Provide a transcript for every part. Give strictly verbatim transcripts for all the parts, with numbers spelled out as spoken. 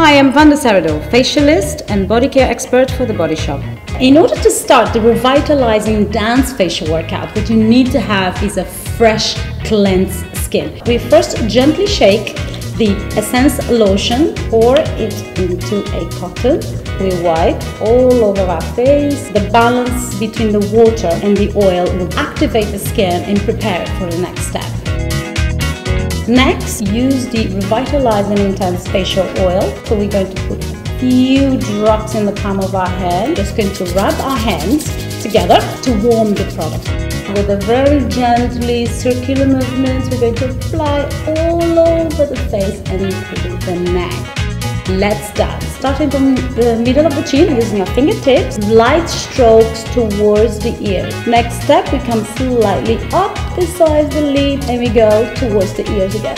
Hi, I'm Vanda Serrador, facialist and body care expert for The Body Shop. In order to start the revitalizing dance facial workout, what you need to have is a fresh, cleansed skin. We first gently shake the essence lotion, pour it into a cotton. We wipe all over our face. The balance between the water and the oil will activate the skin and prepare it for the next step. Next, use the Revitalizing Intense Facial Oil. So we're going to put a few drops in the palm of our hand. Just going to rub our hands together to warm the product. With a very gently circular movements, we're going to apply all over the face and including the neck. Let's start. Starting from the middle of the chin, using our fingertips, light strokes towards the ears. Next step, we come slightly up the sides of the lid and we go towards the ears again.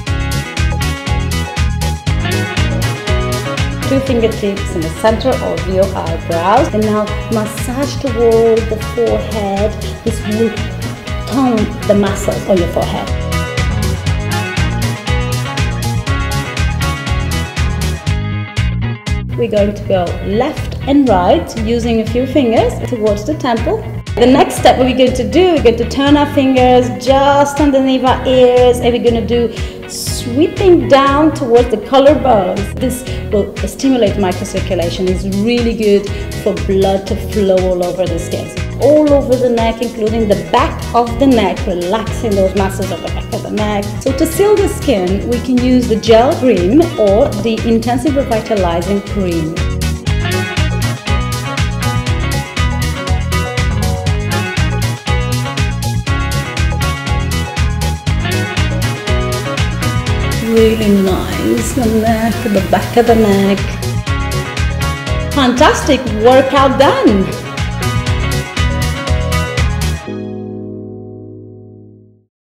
Two fingertips in the center of your eyebrows, and now massage towards the forehead. This will tone the muscles on your forehead. We're going to go left and right using a few fingers towards the temple. The next step what we're going to do, we're going to turn our fingers just underneath our ears and we're going to do sweeping down towards the collarbones. This will stimulate microcirculation. It's really good for blood to flow all over the skin. All over the neck, including the back of the neck, relaxing those muscles of the back of the neck. So to seal the skin, we can use the gel cream or the intensive revitalizing cream. Really nice, the neck, the back of the neck. Fantastic workout done!